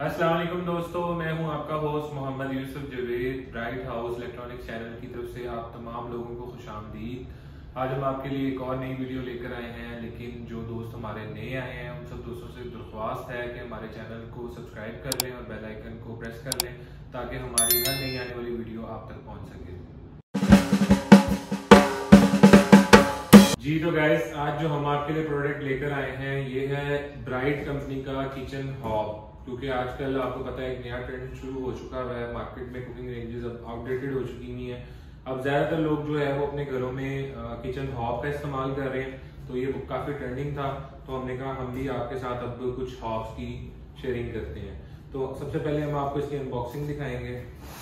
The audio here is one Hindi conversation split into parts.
अस्सलाम वालेकुम दोस्तों, मैं हूं आपका host Mohammad Yusuf Javed. Bright house electronics channel की तरफ से आप तमाम लोगों को खुशामदीद। आज हम आपके लिए एक और नई वीडियो लेकर आए हैं, लेकिन जो दोस्त हमारे नए आए हैं उन सब दोस्तों से दरख्वास्त है कि हमारे चैनल को सब्सक्राइब कर लें और बेल आइकन को प्रेस कर लें ताकि हमारी हर नई आने वाली वीडियो आप तक पहुंच सके। जी तो गाइस, आज जो हम आपके लिए प्रोडक्ट लेकर आए हैं ये है ब्राइट कंपनी का किचन हॉब। क्योंकि आजकल आपको पता है एक नया ट्रेंड शुरू हो चुका है मार्केट में, कुकिंग रेंजेस अब आउटडेटेड हो चुकी हुई हैं। अब ज्यादातर लोग जो है वो अपने घरों में किचन हॉब का इस्तेमाल कर रहे हैं, तो ये काफी ट्रेंडिंग था, तो हमने कहा हम भी आपके साथ अब कुछ हॉब्स की शेयरिंग करते हैं। तो सबसे पहले हम आपको इसकी अनबॉक्सिंग दिखाएंगे।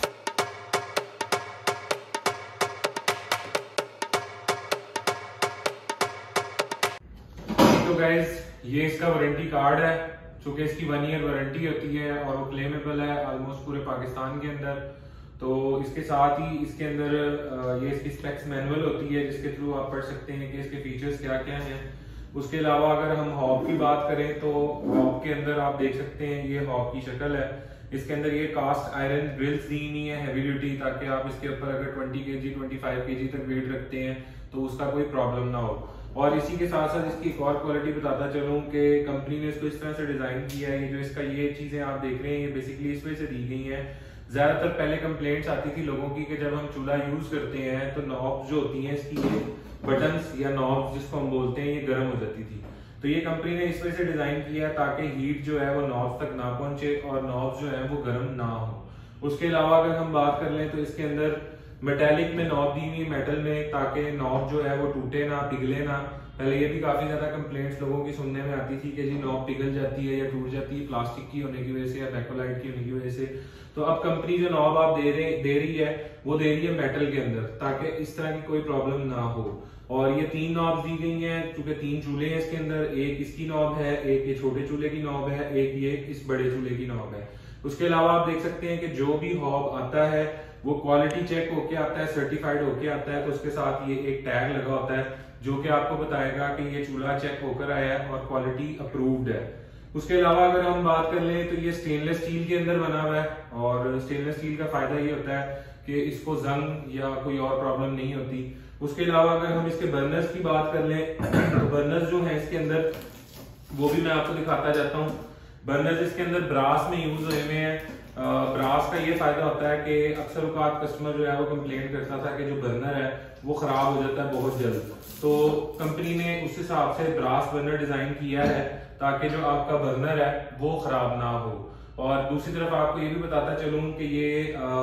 तो गाइस, ये इसका वारंटी कार्ड है, चूंकि इसकी 1 ईयर वारंटी होती है और वो क्लेमेबल है ऑलमोस्ट पूरे पाकिस्तान के अंदर। तो इसके साथ ही इसके अंदर ये इसकी स्पेक्स मैनुअल होती है जिसके थ्रू आप पढ़ सकते हैं कि इसके फीचर्स क्या क्या हैं। उसके अलावा अगर हम हॉब की बात करें तो हॉब के अंदर आप देख सकते हैं ये हॉब की शक्ल है। इसके अंदर ये कास्ट आयरन ग्रिल्स दी हुई है हैवी ड्यूटी, ताकि आप इसके ऊपर अगर 20 kg 25 kg तक वेट रखते हैं तो उसका कोई प्रॉब्लम ना हो। और इसी के साथ साथ इसकी एक और क्वालिटी बताता चलूं कि कंपनी ने इसको इस तरह से डिजाइन किया है। जो इसका ये चीजें आप देख रहे हैं ये बेसिकली इस वजह से दी गई हैं। ज्यादातर पहले कंप्लेंट्स आती थी लोगों की कि जब हम चूल्हा यूज करते हैं तो नॉब्स जो होती हैं इसकी ये बटन्स या नॉब्स जिसको हम बोलते हैं ये गर्म हो जाती थी। तो ये कंपनी ने इस वजह से डिजाइन किया है ताकि हीट जो है वो नॉब्स तक ना पहुंचे और नॉब्स जो है वो गर्म ना हो। उसके अलावा अगर हम बात कर लें तो इसके अंदर मेटेलिक में नॉब दी हुई मेटल में, ताकि नॉब जो है वो टूटे ना, पिघले ना। पहले ये भी काफी ज्यादा कंप्लेंट्स लोगों की सुनने में आती थी कि जी नॉब पिघल जाती है या टूट जाती है प्लास्टिक की होने की वजह से या बैकोलाइट की होने की वजह से। तो अब कंपनी जो नॉब आप दे रही है वो दे रही है मेटल के अंदर, ताकि इस तरह की कोई प्रॉब्लम ना हो। और ये 3 नॉब्स दी गई हैं, क्योंकि 3 चूल्हे हैं इसके अंदर। एक इसकी नॉब है, एक ये छोटे चूल्हे की नॉब है, एक ये इस बड़े चूल्हे की नॉब है। उसके अलावा आप देख सकते हैं कि जो भी हॉब आता है वो क्वालिटी चेक होके आता है, सर्टिफाइड होके आता है। तो उसके साथ ये एक टैग लगा होता है जो कि आपको बताएगा कि ये चूल्हा चेक होकर आया है और क्वालिटी अप्रूव्ड है। उसके अलावा अगर हम बात कर लें तो ये स्टेनलेस स्टील के अंदर बना हुआ है, और स्टेनलेस स्टील का फायदा ये होता है कि इसको जंग या कोई और प्रॉब्लम नहीं होती। उसके अलावा अगर हम इसके बर्नर्स की बात कर लें तो बर्नर्स जो है इसके अंदर वो भी मैं आपको दिखाता जाता हूँ। बर्नर्स इसके अंदर ब्रास में यूज हुए हैं। ब्रास का ये फायदा होता है कि अक्सर औकात कस्टमर जो है वो कंप्लेंट करता था कि जो बर्नर है वो खराब हो जाता है बहुत जल्द। तो कंपनी ने उस हिसाब से ब्रास बर्नर डिजाइन किया है ताकि जो आपका बर्नर है वो खराब ना हो। और दूसरी तरफ आपको ये भी बताता चलूं कि ये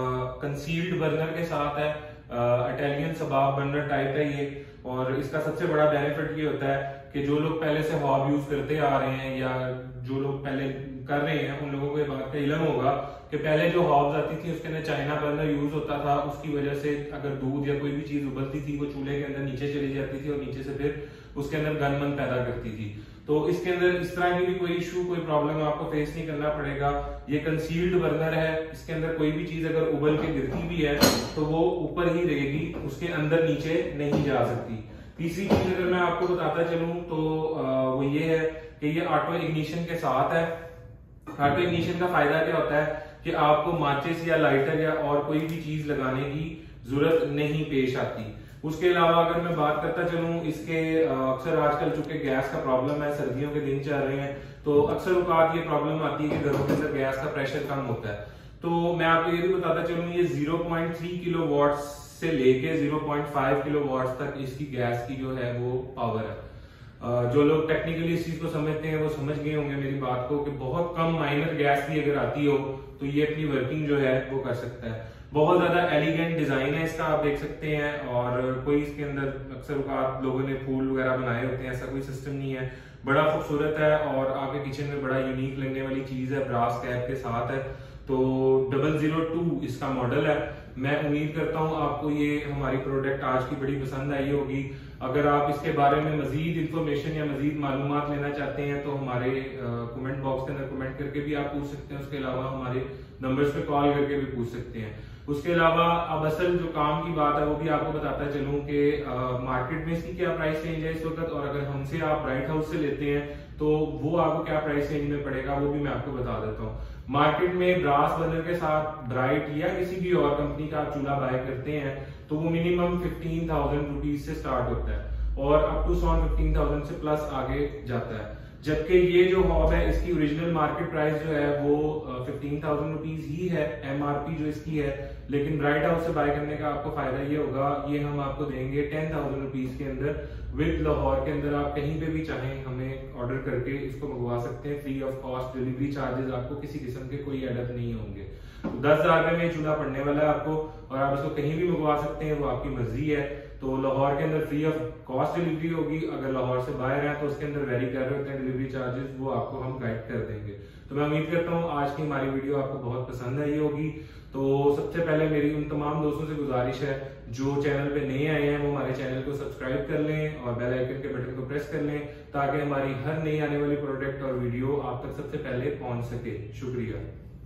कंसील्ड बर्नर के साथ है, इटालियन सबाब बर्नर टाइप है ये। और इसका सबसे बड़ा बेनिफिट ये होता है कि जो लोग पहले से हॉब यूज करते आ रहे हैं या जो लोग पहले कर रहे हैं उन लोगों को ये बात का इल्म होगा कि पहले जो हॉब्स आती थी उसके अंदर चाइना बर्नर यूज होता था। उसकी वजह से अगर दूध या कोई भी चीज उबलती थी वो चूल्हे के अंदर नीचे चली जाती थी और नीचे से फिर उसके अंदर गनमन पैदा करती थी। तो इसके अंदर इस तरह की भी कोई इशू कोई प्रॉब्लम आपको फेस नहीं करना पड़ेगा। ये कंसील्ड बर्नर है, इसके अंदर कोई भी चीज अगर उबल के गिरती भी है तो वो ऊपर ही रहेगी, उसके अंदर नीचे नहीं जा सकती। तीसरी चीज अगर मैं आपको बताता चलूं तो वो ये है कि ये ऑटो इग्निशन के साथ है। ऑटो इग्निशन का फायदा क्या होता है कि आपको माचिस या लाइटर या और कोई भी चीज लगाने की जरूरत नहीं पेश आती। उसके अलावा अगर मैं बात करता चलूं इसके अक्सर आजकल चूंकि गैस का प्रॉब्लम है, सर्दियों के दिन चल रहे हैं, तो अक्सर औकात ये प्रॉब्लम आती है कि घरों के अंदर गैस का प्रेशर कम होता है। तो मैं आपको ये भी बताता चलूं ये 0.3 किलोवाट से लेके 0.5 किलोवाट तक इसकी गैस की जो है वो पावर है। जो लोग टेक्निकली इस चीज को समझते हैं वो समझ गए होंगे मेरी बात को कि बहुत कम माइनर गैस भी अगर आती हो तो ये अपनी वर्किंग जो है वो कर सकता है। बहुत ज्यादा एलिगेंट डिजाइन है इसका, आप देख सकते हैं। और कोई इसके अंदर अक्सर आप लोगों ने फूल वगैरह बनाए होते हैं, ऐसा कोई सिस्टम नहीं है। बड़ा खूबसूरत है और आपके किचन में बड़ा यूनिक लगने वाली चीज है, ब्रास कैप के साथ है। तो 002 इसका मॉडल है। मैं उम्मीद करता हूं आपको ये हमारी प्रोडक्ट आज की बड़ी पसंद आई होगी। अगर आप इसके बारे में मजीद इंफॉर्मेशन या मजीद मालूमात लेना चाहते हैं तो हमारे कमेंट बॉक्स के अंदर कमेंट करके भी आप पूछ सकते हैं। उसके अलावा हमारे नंबर्स पे कॉल करके भी पूछ सकते हैं। उसके अलावा अब असल जो काम की बात है वो भी आपको बताता चलूं कि मार्केट में इसकी क्या प्राइस रेंज है इस वक्त, और अगर हमसे आप ब्राइट हाउस से लेते हैं तो वो आपको क्या प्राइस रेंज में पड़ेगा वो भी मैं आपको बता देता हूँ। मार्केट में ब्रास बर्नर के साथ ब्राइट या किसी भी और कंपनी का आप चूल्हा बाय करते हैं तो वो मिनिमम 15,000 रुपीज से स्टार्ट होता है और अप टू 15,000 से प्लस आगे जाता है। जबकि ये जो हॉब है इसकी ओरिजिनल मार्केट प्राइस जो है वो 15,000 रुपीज ही है, एमआरपी जो इसकी है। लेकिन ब्राइट हाउस से बाय करने का आपको फायदा ये होगा, ये हम आपको देंगे 10,000 रुपीज के अंदर विद लाहौर के अंदर। आप कहीं पे भी चाहें हमें ऑर्डर करके इसको मंगवा सकते हैं free of cost. Delivery charges आपको किसी किस्म के कोई एडअप नहीं होंगे। 10,000 में चूल्हा पड़ने वाला है आपको और आप इसको कहीं भी मंगवा सकते हैं, वो आपकी मर्जी है। तो लाहौर के अंदर फ्री ऑफ कॉस्ट डिलीवरी होगी। अगर लाहौर से बाहर है तो उसके अंदर वेरी कर रहे होते हैं डिलीवरी चार्जेस, वो आपको हम गाइड कर देंगे। तो मैं उम्मीद करता हूँ आज की हमारी वीडियो आपको बहुत पसंद आई होगी। तो सबसे पहले मेरी उन तमाम दोस्तों से गुजारिश है जो चैनल पे नए आए हैं वो हमारे चैनल को सब्सक्राइब कर लें और बेल आइकन के बटन को प्रेस कर लें ताकि हमारी हर नई आने वाली प्रोडक्ट और वीडियो आप तक सबसे पहले पहुंच सके। शुक्रिया।